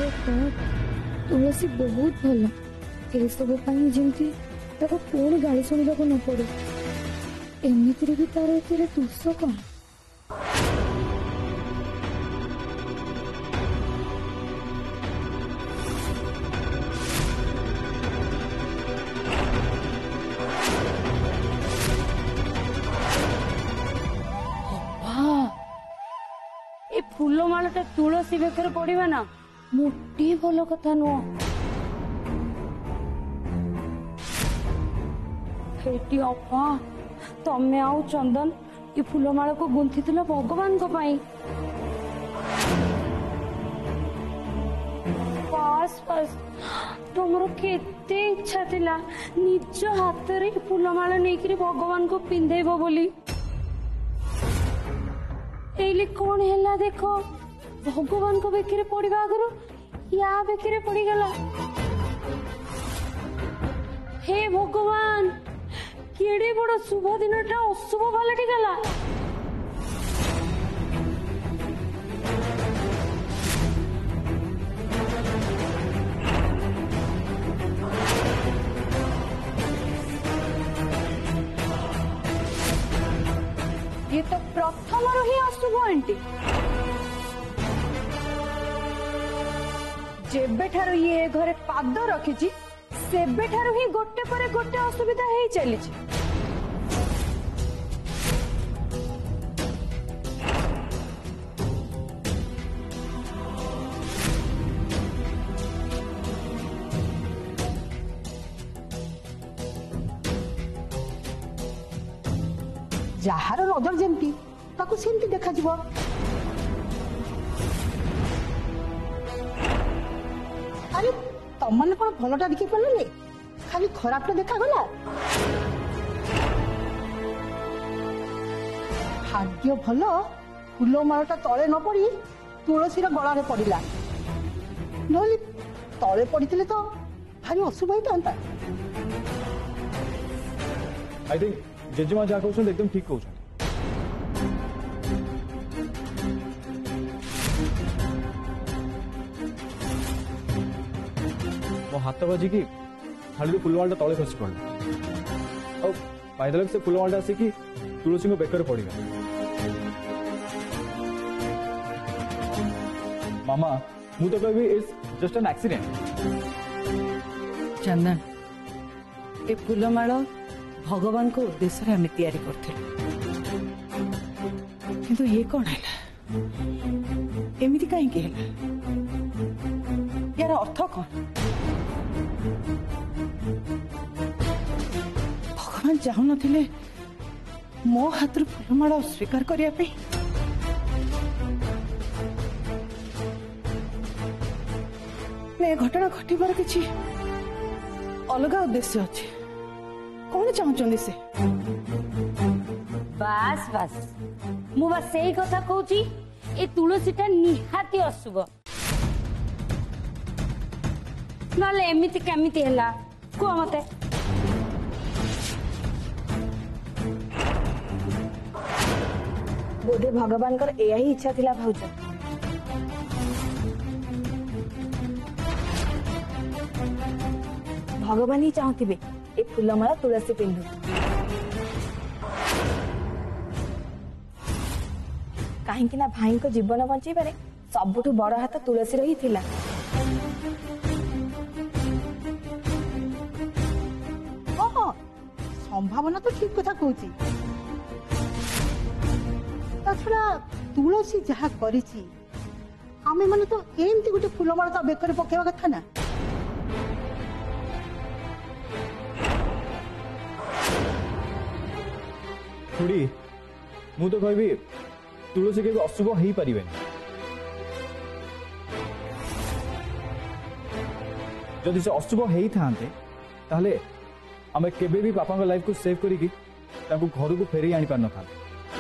तुलसी बहुत भल ए सब जमी पुणी गाड़ी शुणा न पड़े एमती भी तार ए दोष कौन? फूलमाला तुलसी बेकर पड़ा ना मोटे भल कथा नुह। अपा तमें आउ चंदन ये फूलमाला को गुंथी भगवान को पाई। बस बस तुमर केते इच्छा थिला निज हाथ रे फूलमाला नहीं भगवान को पिंधेबो बोली। एली कौन है देखो भगवान को बेकरे पड़ा आगर या बेकरे पड़ी गला। हे भगवान केड़े बड़ शुभ दिनटा अशुभ पलटि गला। ये तो प्रथम ही अशुभ आंटी। जेबेठारु ये घरे पाद रखी सेबेठारु ही गोटे पर गोटे असुविधा ही चली। जार नजर जमती ताकू सेमती देखा जीवो। अरे तमने कौन भलटा देखी पारे खाली खराबटा देखा गला। भाग्य भल फूलमालाटा तले न पड़ी तुलसी गला रे पड़िला नहले तले पड़िथिले तो भारी अशुभ होता। आई थिंक जेजेमा जहाँ कहते एकदम ठीक कहते। मो हाथ बाजिकी थाली फूलमाला तले खसी पड़ा और पाइदल से फूलमाला आसिकी तुलसी को बेकर पड़ा। मामा मु तो कहबी इट्स जस्ट एन एक्सीडेंट। चंदन ए फूलमाला भगवान को उद्देश्य रे हमें तैयारी करते किंतु ये कौन है एमती कहीं यार अर्थ कौन? भगवान चाहू नथिले मो हाथ फूलमाला स्वीकार करने घटना घटबार किसी अलग उद्देश्य अच्छे। कौन चाहते से? बस बस मु बस सही कथा कहूची ए तुलसीटा निहाती अशुभ नले एमिति केमिति हैला को मते। बोधे भगवान कर एया ही इच्छा थिला भाउज। भगवान ही चाहथिबे ए फूलमाला तुलसी पिंधु। कहीं ना भाई को जीवन बंचाई पारे सबुठु बड़ हाथ तुलसी रही थिला। हाँ संभावना तो ठीक कथा कहूची। छड़ा तुलसी जहाँ करिछि आमे माने तो एमती गोटे फूलमाला तो बेकर पकेवा कथा ना। थोड़ी मु तो कहबी तुलसी के अशुभ हो पारे। जदि से अशुभ होता ताहले आमे केबे भी पापा लाइफ को सेव करिकी ताकू घर को फेरी आनी पार न था।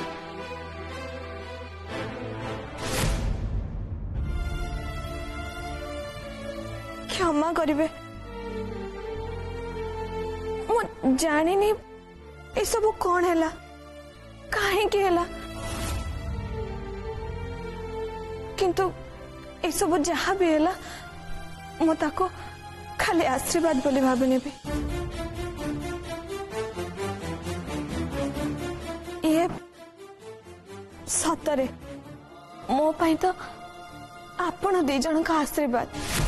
क्षमा करिवे मु जानी नहीं ए सब कौन है कहीं किंतु ए सब जहाँ भी है मु ताको खाली आशीर्वाद बोली भाभी नेबी। ये सतरे मो पाई तो आपण दी जन का आशीर्वाद।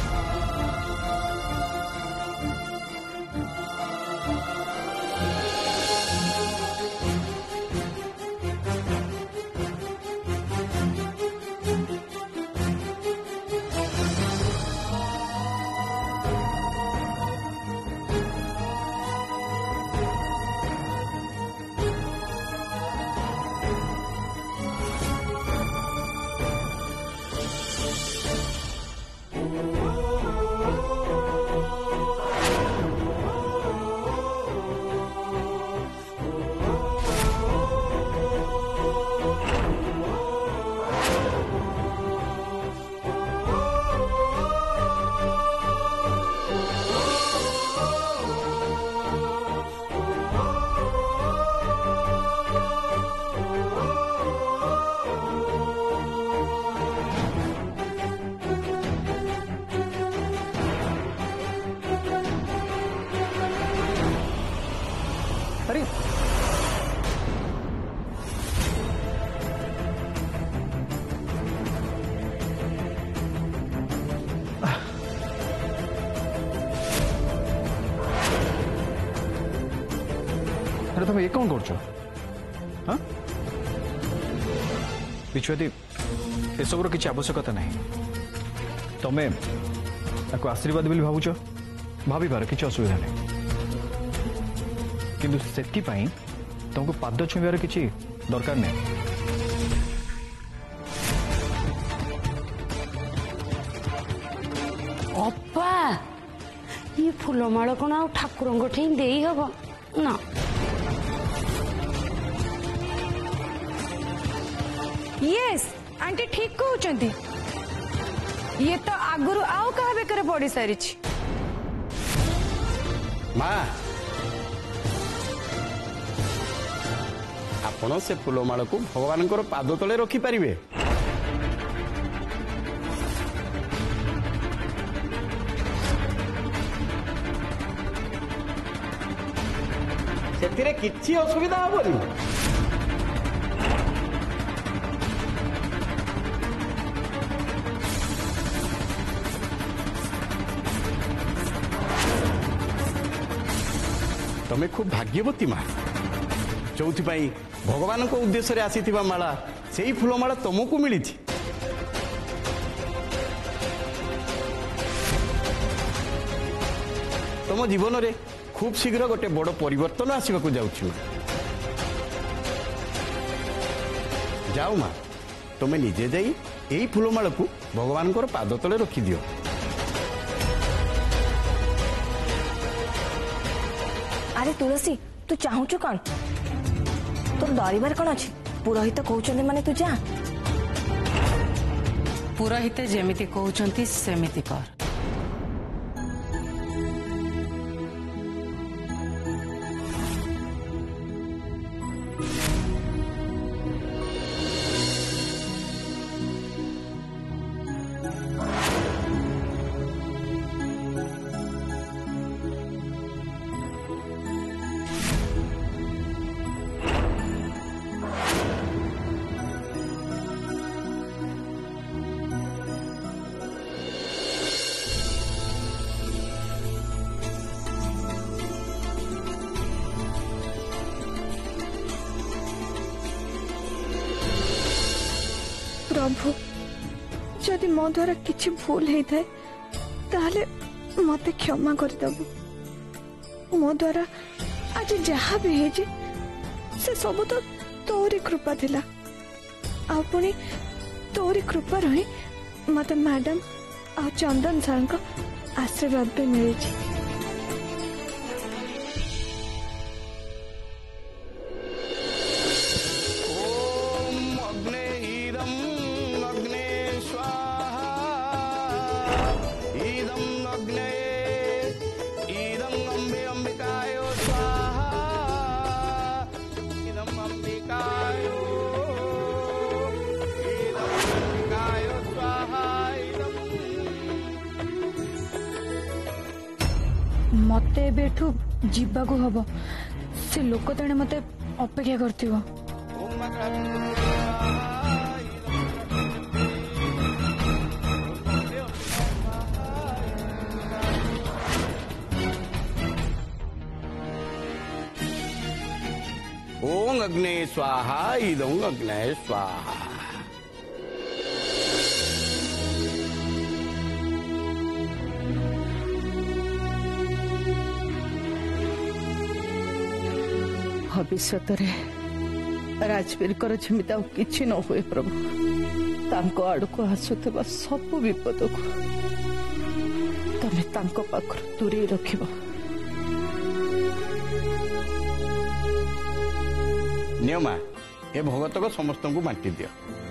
अरे अरे तुम ये कौन कर बिछुआती एसबूर किसी आवश्यकता ना तुम्हें आशीर्वाद बोली भावुच भावार किसी असुविधा नहीं किंतु सेतिपाई तुमको पाद छुईबार किसी दरकार नहीं। अप्पा ये फूलमाल कौन आ ठाकुर ठे दे हम ना यस आंटी ठीक कहते ये तो आगुरी आउ कहा बेकर पड़ सारी माँ आपण से फूलमाल को भगवान पाद तले रखिपारे से किसी असुविधा हेनी। तमें खूब भाग्यवती माँ जो भगवान को उद्देश्य रे आसी माला से ही फूलमाला तुमको मिली। तुम जीवन रे खूब शीघ्र गोटे बड़ परिवर्तन आसवाक जाऊ माँ तुम्हें निजे जाई यही फूलमाला को भगवान को पाद तले रखिदियो। अरे तुलसी तू चाहूचु कौन तोर डरबार कौन अच्छी पुरोहित कहते माने तू जा पुरोहित जेमिति कहते सेमिति कर। प्रभु जदि मो द्वारा किछि भूल होता है ताहले मते क्षमा कर दबु। मो द्वारा आज जहाँ भी है से सब तो तोरी कृपा थिला आ पुणी तोरी कृपा रही मते मैडम आ चंदन सर का आशीर्वाद भी मिली। एठू जीवा को हब से लोक तेणे मते अपेक्षा करथिबो। ओम अग्ने स्वाहा इदं अग्ने स्वाहा। भविष्य राजवीर जमीता किसी न हुए प्रभु तांको आड़ को आसुवा सब विपद को तमें तांको पाखर दूरे रखिब। नियमा ए भगत को समस्त को बांटी दियो।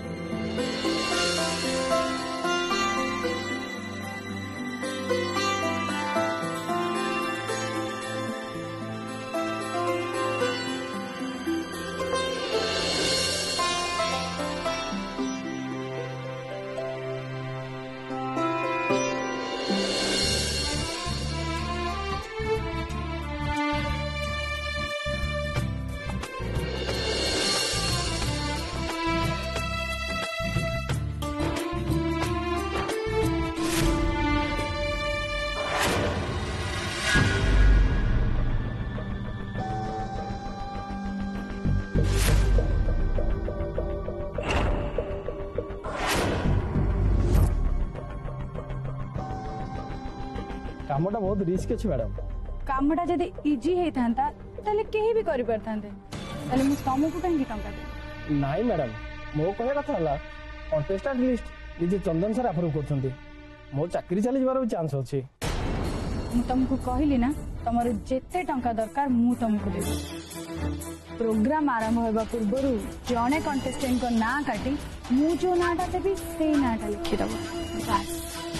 कामटा बहुत रिस्क अच्छे मैडम। कामटा जदि इजी होता ताले केही भी करि परथांते ताले मु तुमको कहीं टंका दे नाई मैडम मो कहे कथा हला कंटेस्टेंट लिस्ट निजे चंदन सर अप्रूव करछंती मो चाकरी चली जबार चांस अछि। मु तुमको कहली ना तमर जेते टंका दरकार मु तुमको देबी। प्रोग्राम आरंभ होबा पूर्व जने कंटेस्टेंट को ना काटी मु जो नाटा देबी से नाटा लिखि दबो बस।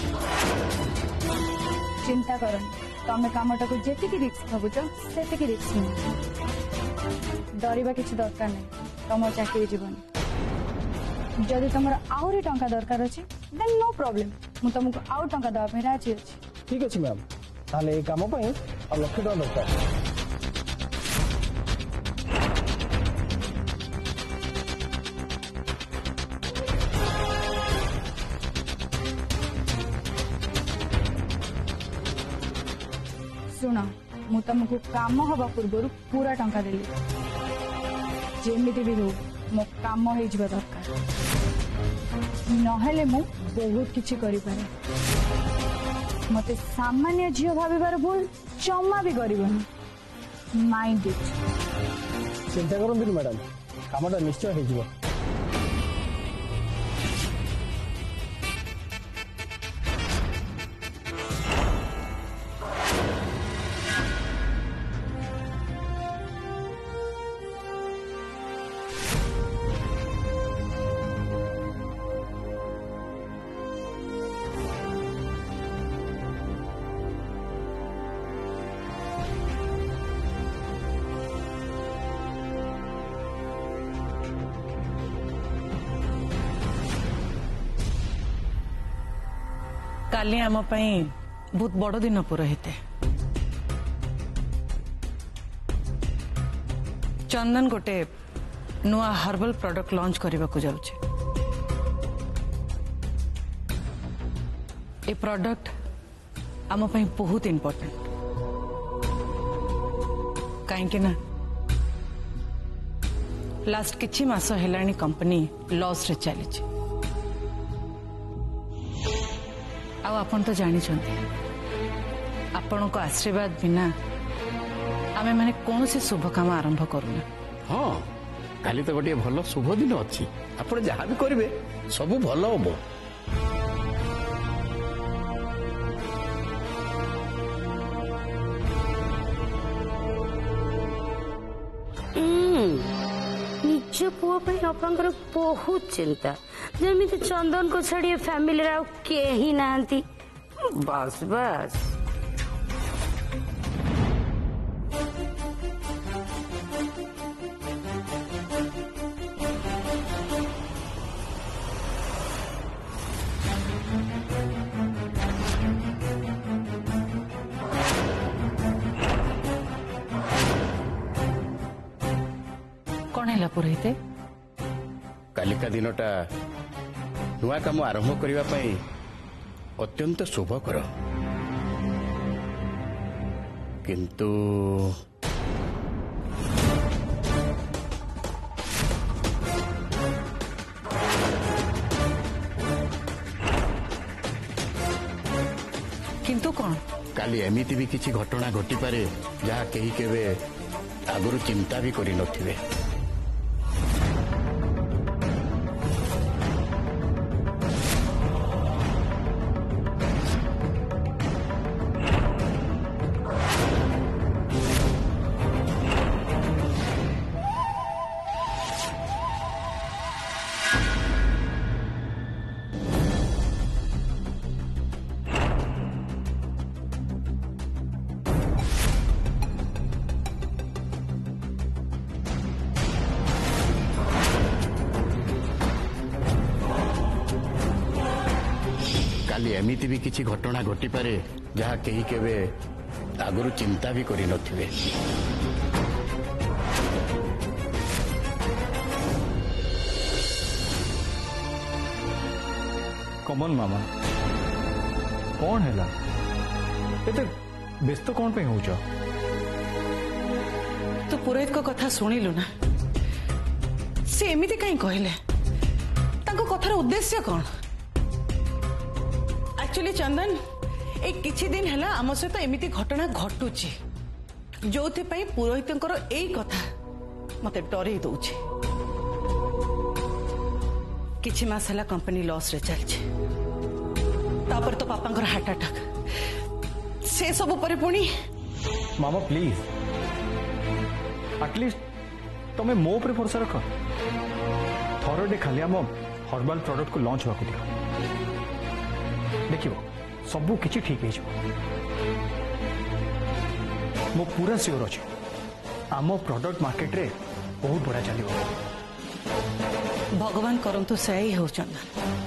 चिंता करनी तमें कामटा को जेति रिस्क भावुच से रिस्क नहीं डरवा किसी दरकार नहीं तुम चाकरी जीवन जदि तुम आहरी टंका दरकार अच्छे देन नो प्रॉब्लम मु तुमको आउ टंका दवा राजी अच्छी। ठीक अच्छे मैम ताले ए काम पई आ लक्ष्य टका दरकार। शुण मु तुमको काम हवा पूर्व पूरा टंका देली जेमिति भी हो मो काम हो जिबा दरकार नहेले मु बहुत किछि करि पारे। मते सामान्य झियो भाबिबार भूल जमा भी करिवनी माइंड इट। चिंता करंतु मैडम कामटा निश्चय हो जिवो। काली आम बहुत बड़ दिन पुरोहित चंदन गोटे नुआ हर्बल प्रोडक्ट लॉन्च करने को जाउछे। ए प्रोडक्ट आम बहुत इम्पोर्टेंट कहीं ना लास्ट किछि मास हेलानी कंपनी लॉस रे चली। आपण तो जानी आपण को आशीर्वाद बिना आमे माने कौन से शुभ काम आरंभ करूना। हाँ काली तो गोटे भल शुभ दिन अच्छी आप जहाँ भी करेंगे सब भल हम। निज पुओ बापांकर बहुत चिंता जमी चंदन को छाड़ी फैमिली केही नांती बस बस। पुरोहिते कालिका दिनटा नुआ काम आरंभ करने अत्यंत शुभकर किंतु किंतु कौन काली एमिति भी किसी घटना घटी पारे जहाँ कहीं केवे आगुरु चिंता भी करि नथिबे। काली एमिति भी किसी घटना घटी पारे जहाँ कहीं केवे आगुरु चिंता भी करि नथिबे। कमन मामा कौन है एते व्यस्त कौन पे होउछ? तो पुरोहित को कथा शुणिलु ना से एमिति कहीं कहले तांको कथार उद्देश्य कौन? एक्चुअली चंदन एक किछि दिन हैला आम सहित एमिति घटना घटुची जो पुरोहितंकर एई कथा मते डरे दउची। किछि मास हैला कंपनी लॉस रे चलछि तापर तो पापांकर हार्ट अटैक से सब परे पुणी। मामा प्लीज एटलिस्ट तुम्हें मो पर भरोसा रख थरडे खाली आम हर्बाल प्रोडक्ट को लॉन्च होगा दियो देखियो सबू किछि ठीक है। मो पूरा श्योर अच्छे आम प्रोडक्ट मार्केट रे बहुत बड़ा चलियो। भगवान करंतु सही हो चंदन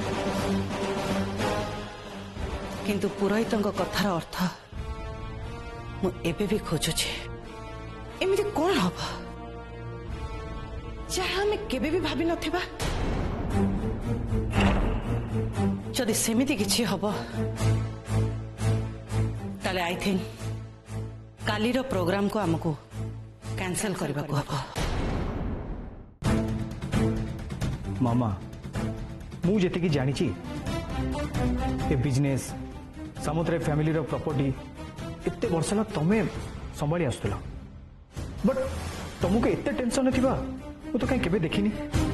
किंतु पुरोहितंक कथार अर्थ मु एबे भी खोजुछि एमिति कोन हबा जहाँ हमें केबे भी भाभी नथिबा। जदि सेमिति किछि हबो ताले आई थिंक कालीर प्रोग्राम को हमको कैंसिल करबा को हबो। मामा मु जेतिकी जानिची ए बिजनेस समुद्र फैमिली रो प्रॉपर्टी इतने वर्ष ला तमे संभाली आसुला बट तुमको एते टेंशन नथिबा वो तो कहीं केबे देखिनी।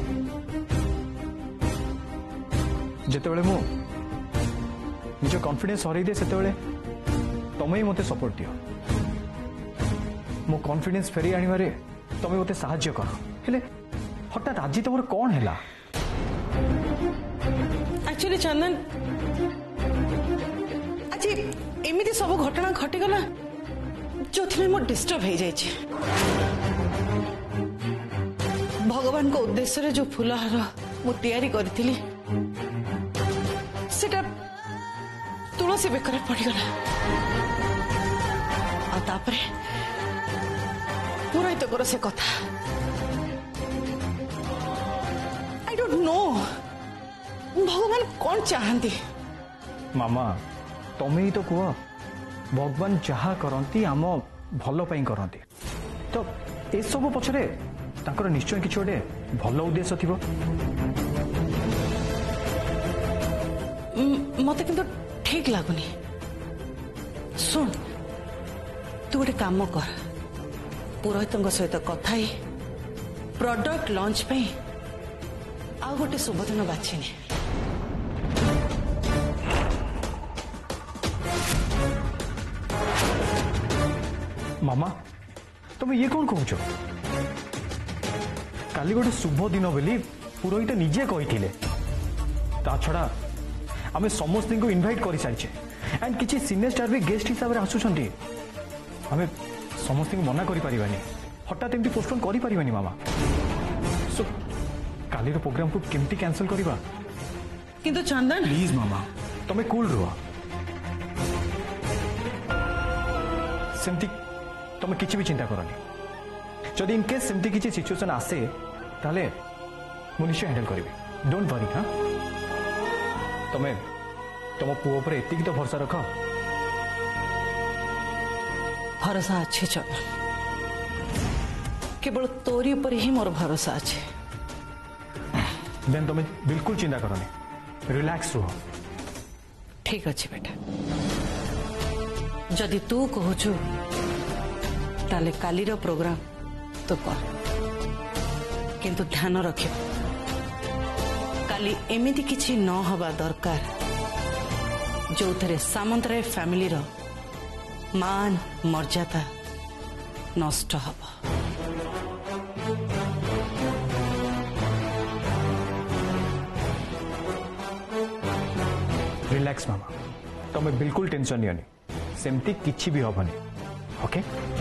जेतेबेले मु निज कॉन्फिडेंस हरई दे सेतेबेले तमे ही मते सपोर्ट दियो मो कॉन्फिडेंस फेरी आनिबारे तमे मते सहाय्य कर हेले हठात आज तुमर कौन हैला? एक्चुअली चंदन आज एमिति सब घटना घटी गला जो मो डिस्टर्ब हो जाए। भगवान को उद्देश्य रे जो फूलहार मु तैयारी करी सेटा तुलसी बेकर पड़गला आतापरे पुरोहित को से कथा आई डोंट नो भगवान कौन चाहती। मामा तमे ही तो कह भगवान जहा करती आम भल पाई करती तो ए सब पछरे तांकर निश्चय किछि गोटे भल उद्देश्य थिबो। मते किंतु ठीक लागुनी। सुन तू गोटे काम कर पुरोहितंक सहित कथा ही प्रोडक्ट लॉन्च पे आ गोटे शुभ दिन बाछिनी। मामा तुम ये कौन कहूच? काली गोटे शुभ दिन बोली पुरोहित निजे कही ता छड़ा आम समस्त को इनवाइट कर सारी एंड किसी सीनियर स्टार भी गेस्ट हिसाब से आसुंट आम समस्त को मना करें हठात एमती पोस्टपोन करें मामा। सो काली प्रोग्राम को केमती कैंसल करवा किंतु चंदन प्लीज मामा तुम्हें कूल रुह सेमती तुम किसी भी चिंता करनी जदि इनकेस सेमती किसी सिचुएशन आसे ताले मु निश्चय हैंडल करी डोंट वरी। हाँ तमें तुम पुओ पर एतिक तो भरोसा रख। भरोसा अच्छे चल केवल तोरी पर ही मोर भरोसा अच्छे। देन तुम्हें बिल्कुल चिंता करनी रिलैक्स रुह। ठीक अच्छे बेटा जदि तू कहचु ताले कालीर प्रोग्राम तो कर किंतु ध्यान रख काली एमिति किछि न हवा दरकार जो थे सामंतराय फैमिली रो मान मर्यादा नष्ट हब। रिलैक्स मामा तुम्हें बिल्कुल टेंशन नहीं सेमती किछि भी हबनी। ओके